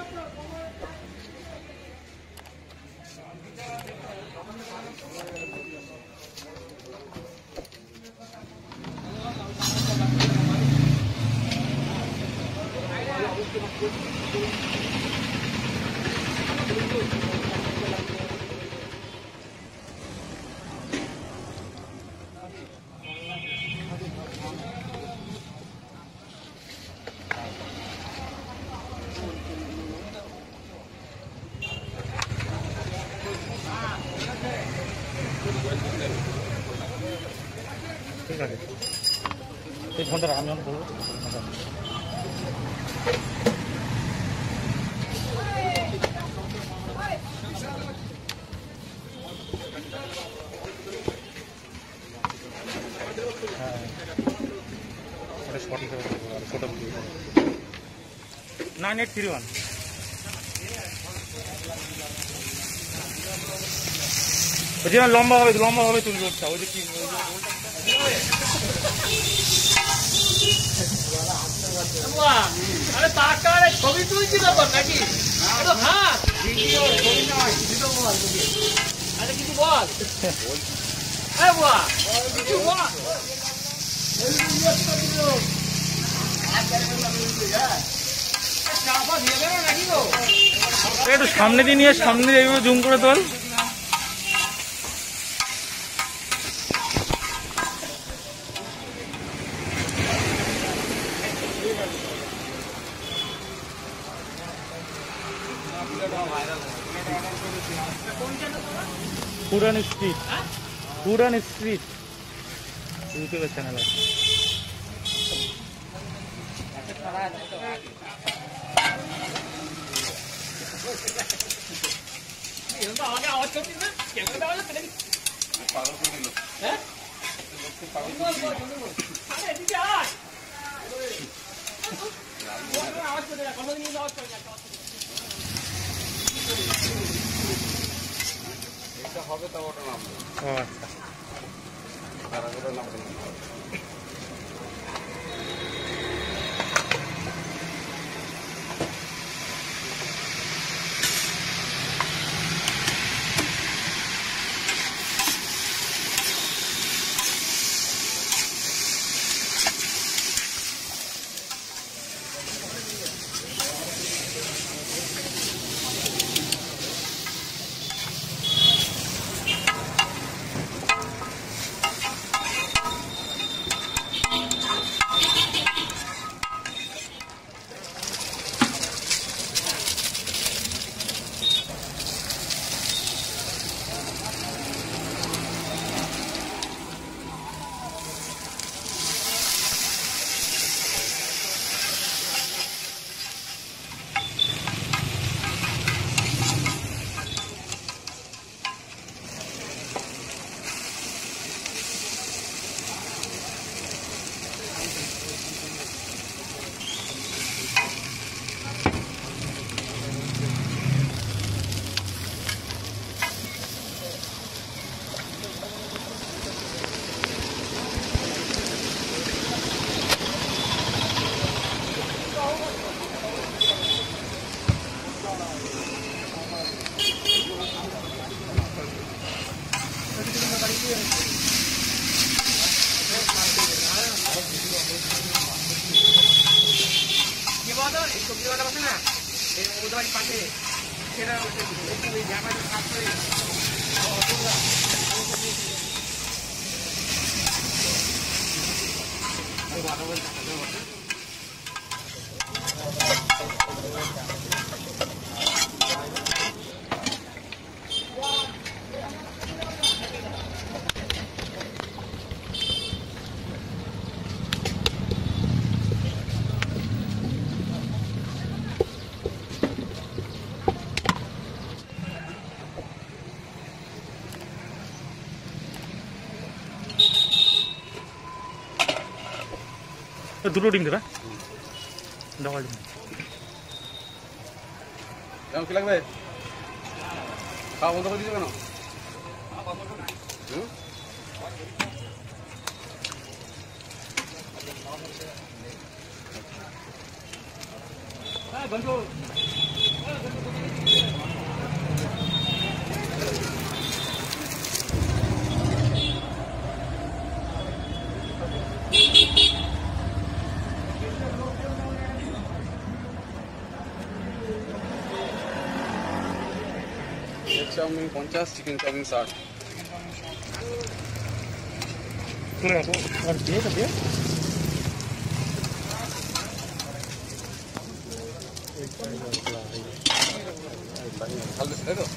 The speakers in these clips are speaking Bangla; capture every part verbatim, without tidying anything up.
ঠিক আছে এই ঘন্টা আমি অন বলবো হ্যাঁ এটা শর্ট হিসেবে ছোট নাইন এইট থ্রি ওয়ান ওই যে লম্বা হবে লম্বা হবে তুমি রোডটা ওই যে কি আরে টাকা ছবি তুলছি ব্যাপার নাকি হ্যাঁ ভিডিও ছবি নয় ভিডিও বল আরে কিছু বল হ্যাঁ বাবা কিছু বল একটু সামনে দিয়ে নিয়ে সামনে দিয়ে জুম করে তোল পুরান স্ট্রিট পুরান স্ট্রিট ইউটিউবের চ্যানেল আছে আমাকে আওয়াজ করছিস না ক্যামেরা আওয়াজ করে পাগল করে দিল হ্যাঁ আরে এদিকে আয় আওয়াজ করে না কথা নিয়ে আওয়াজ করে না এটা হবে তো ওটা নাম ও আচ্ছা তারা করে নাম দুটো ডিম দেবে ডবল ডিম কেমন কি লাগবে খাওয়া বন্ধ করে দিচ্ছ কেন হ্যাঁ বন্ধু চাউমিন পঞ্চাশ, চিকেন চাউমিন ষাট। আর দিয়ে দিয়ে ভালো তাই তো?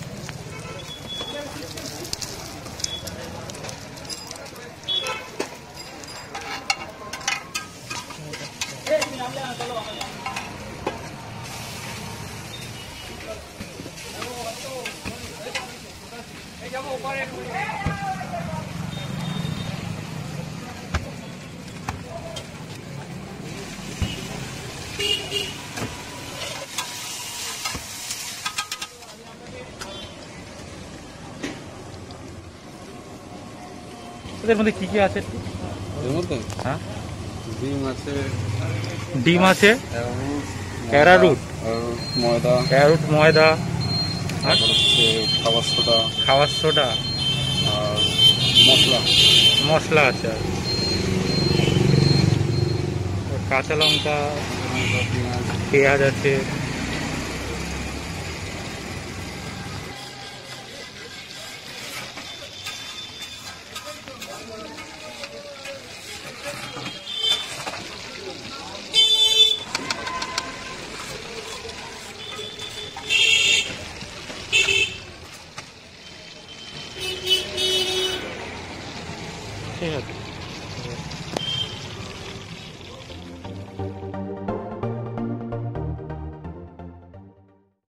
এদের মধ্যে কি কি আছে? এর মধ্যে হ্যাঁ, ডিম আছে, ডিম আছে, অ্যারারুট, অ্যারারুট, ময়দা, অ্যারারুট ময়দা, আর তারপর হচ্ছে খাবার সোডা খাবার সোডা আর মশলা। মশলা আছে, আর কাঁচা লঙ্কা, পেঁয়াজ, পেঁয়াজ আছে। ঠিক আছে।